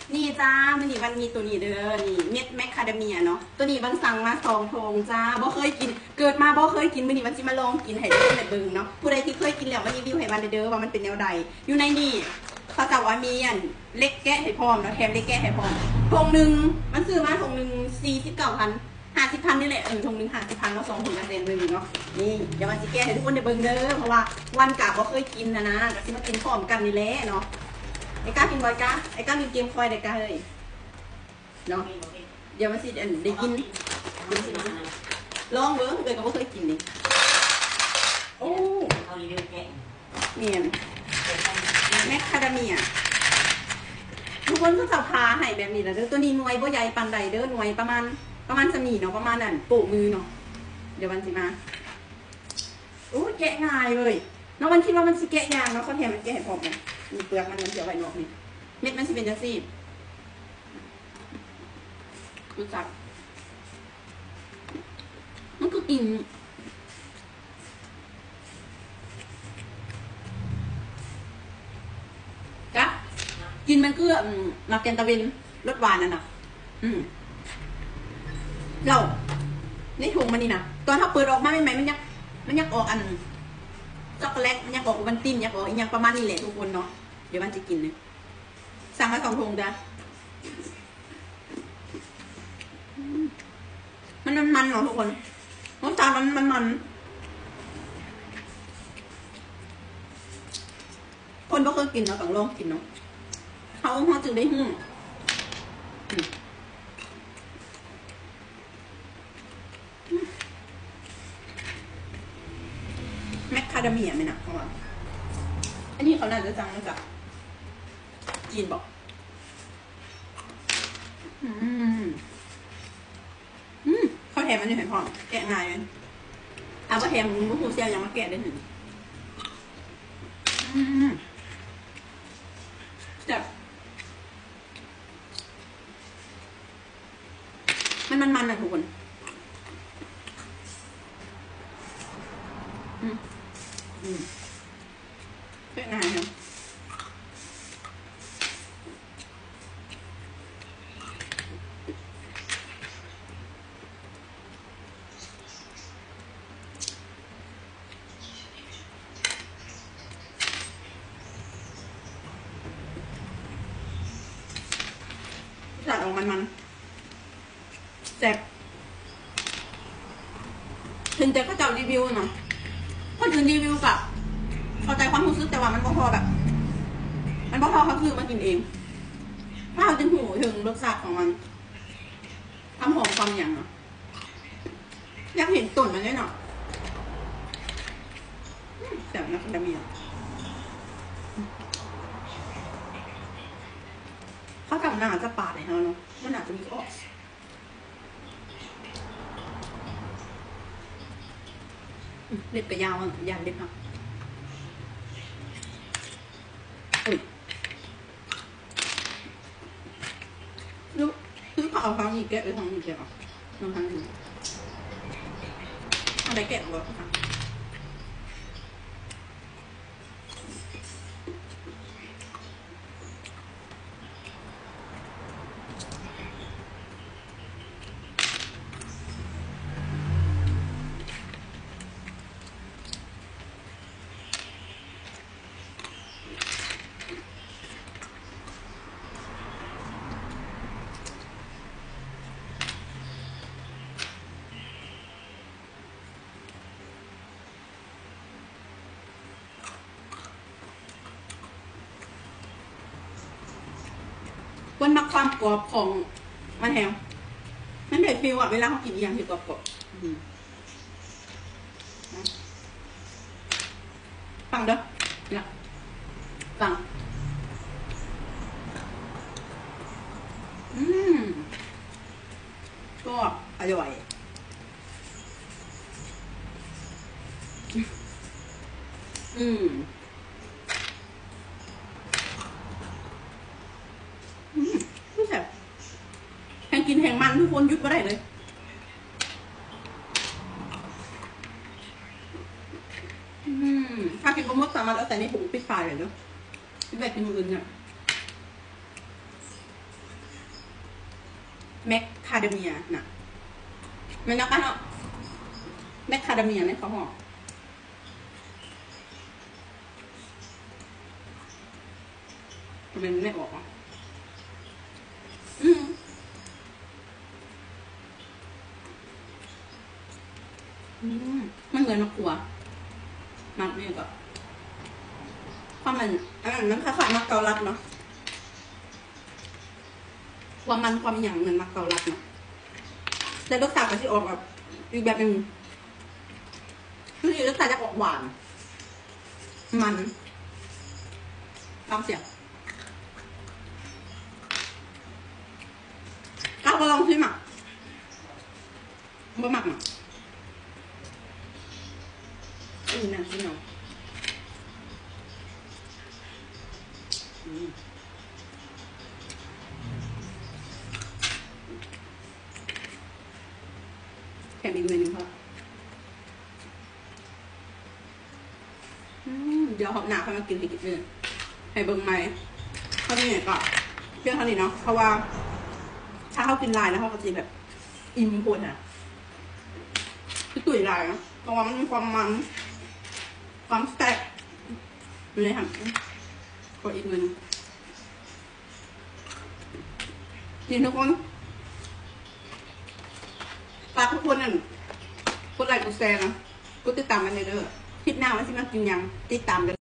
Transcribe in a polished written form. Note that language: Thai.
นี่จ้ามันนี่วันมีตัวนี้เด้อนี่เม็ดแมคคาเดเมียเนาะตัวนี้วันสั่งมา2 ถุงจ้าบ่เคยกินเกิดมาบ่เคยกินมื้อนี้วันสิมาลองกินให้เด้อเบิ่งเนาะผู้ใดที่เคยกินแล้วมารีวิวให้วันเด้อว่ามันเป็นแนวใดอยู่ในนี่เขาจะว่ามีอันเล็กแกะให้พร้อมเนาะแถมเล็กแกะให้พร้อมถุงนึงมันซื้อมาถุงนึง49,000 50,000นี่แหละถุงนึง50,000แล้ว2 ถุงละ100,000เนาะนี่เดี๋ยววันสิแกะให้ทุกคนได้เบิ่งเด้อเพราะว่าวันกะบ่เคยกินนะก็สิมากินพร้อมกันนี่แหละเนาะไอ้ก้ากินบ่อยก้าไอ้ก้ามีเกมคอยได้ก้าเฮ้ยเนาะเดี๋ยวมาสิได้กินลองเบิ้งเลยก็ไม่เคยกินนี่โอ้เนี่ยแมคคาเดเมียทุกคนก็จะพาให้แบบนี้แหละเด้อตัวนี้หน่วยบ่ใหญ่ปานใดเด้อหน่วยประมาณสมีเนาะประมาณนั้นโปะมือเนาะเดี๋ยวมันสิมาโอ้แกะง่ายเลยเนาะมันคิดว่ามันสิแกะยากเนาะเขาแถมมันแกะให้พร้อมเลยมีเปลือกมันเสียไว้นอกนี่เม็ดมันสิเป็นจังซี่รู้จักมันก็กินกะกินมันคือมาแกนตะเวนรสหวานน่ะนะเราในถุงมันนี่นะตอนถ้าเปิดออกมาใหม่ๆมันยักออกอันช็อกโกแลตมันยักออกวันตินยักออกอีกอย่างประมาณนี้แหละทุกคนเนาะเดี๋ยวมันจะกินเลยสั่งมา2 ถุงจ้ะมันเหรอทุกคนรสชาติมันคนบ่เคยกินเนาะต้องลองกินเนาะเขาจึงได้หูแมคคาเดเมียไหมนะเขาว่าอันนี้เขาน่าจะจังมาจากจีนบอกเขาแถมมันอยู่ไหนพ่อแกะง่ายเลยเอาก็แถมมุ้งหูเซียวยังมาแกะได้หนึ่งแบบมันนะทุกคนแกะง่ายเนาะจัดออกมันแซ่บถึงแต่ก็จะรีวิวเนาะคนอื่นรีวิวกับเข้าใจความรู้สึกแต่ว่ามันพอแบบมันพอเขาคือมากินเองถ้าเราจะหูถึงรสชาติของมันความหอมความอย่างเนาะอยากเห็นตุ่นมันด้วยเนาะแต่นักดำเมียเขากลับหน้าจะปาดเลยเนาะมันอาจจะมีออกเล็บกระยาวยาวเล็บค่ะลูกคือเขาเอาทางอีกแกะไปทางอีกแกะทางนี้อะไรแกะออกค่ะวันมักความกรอบของมันแฮมมันได้ฟีลอะเวลาเขากินอย่างที่กรอบฟังเด้อเนี่ยฟังก็อร่อยแห้งกินแห้งมันทุกคนหยุดไม่ได้เลยถ้ากินปลาหมึกสามารถเอาแต่ในถุงปิดฝาเลยเนาะไม่แบบกินมืออื่นเนี่ยแมคคาเดเมียน่ะมันนักกันเนาะแมคคาเดเมียเนี่ยเขาบอกมันไม่ออกอ่ะมันเหมือนมะกรัวมักเนี่ยก็ความมันคล้ายๆมักเกาลัดเนาะความอย่างเหมือนมักเกาลัดเนาะแต่รสชาติก็จะออกแบบอีกแบบหนึ่งคือรสชาติจะออกหวานมันลองเสียงก้าวก็ลองชิมอ่ะบ่หมักอ่ะนั่นสิเนาะแถมอีกเมนูเขาเดี๋ยวหอบหนาเขามากินให้กินเลยให้เบิ้งไหมเขาที่ไหนก่อนเพื่อนเขานี่เนาะเพราะว่าถ้าเขากินลายแล้วเขาก็จะแบบอิ่มปวดอ่ะคือตุ๋ยลายเนาะเพราะว่ามันมีความแซ่บอยู่ในหันกดอีกเงินนี่ทุกคนฝากทุกคนนั่นกดไลค์กดแชร์นะกดติดตามกันเลยเด้อคลิปหน้าว่าสิมากินยังติดตามกัน